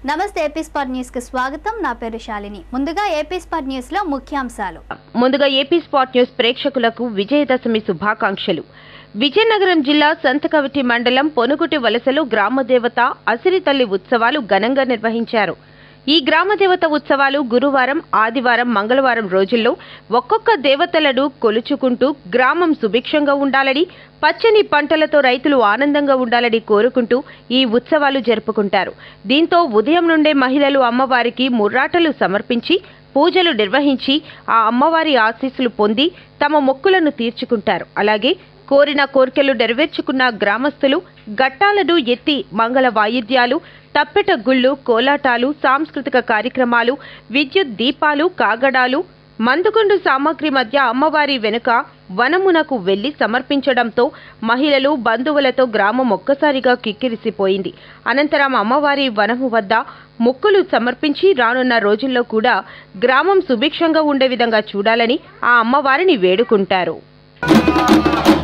నమస్తే ఏపీస్పాట్ న్యూస్ కి స్వాగతం. నా పేరు శాలిని. ముందుగా ఏపీస్పాట్ న్యూస్ లో ముఖ్యాంశాలు. ముందుగా ఏపీస్పాట్ న్యూస్ ప్రేక్షకులకు విజయదశమి శుభాకాంక్షలు. విజయనగరం జిల్లా సంతకవిటి మండలం పొనుగుటి వలసలో గ్రామదేవత అసిరితల్లి ఉత్సవాలు ఘనంగా నిర్వహించారు. ఈ గ్రామదేవత ఉత్సవాలు గురువారం, ఆదివారం, మంగళవారం రోజుల్లో ఒక్కొక్క దేవతలను కొలుచుకుంటూ గ్రామం సుభిక్షంగా ఉండాలని, పచ్చని పంటలతో రైతులు ఆనందంగా ఉండాలని కోరుకుంటూ ఈ ఉత్సవాలు జరుపుకుంటారు. దీంతో ఉదయం నుండే మహిళలు అమ్మవారికి ముర్రాటలు సమర్పించి పూజలు నిర్వహించి ఆ అమ్మవారి ఆశీస్సులు పొంది తమ మొక్కులను తీర్చుకుంటారు. అలాగే కోరిన కోర్కెలు నెరవేర్చుకున్న గ్రామస్తులు ఘట్టాలను ఎత్తి మంగళ వాయిద్యాలు, తప్పెట గుళ్ళు, కోలాటాలు, సాంస్కృతిక కార్యక్రమాలు, విద్యుత్ దీపాలు, కాగడాలు, మందుగుండు సామాగ్రి మధ్య అమ్మవారి వెనుక వనమునకు వెళ్లి సమర్పించడంతో మహిళలు, బంధువులతో గ్రామం ఒక్కసారిగా కిక్కిరిసిపోయింది. అనంతరం అమ్మవారి వనము వద్ద మొక్కులు సమర్పించి రానున్న రోజుల్లో కూడా గ్రామం సుభిక్షంగా ఉండే విధంగా చూడాలని ఆ అమ్మవారిని వేడుకుంటారు.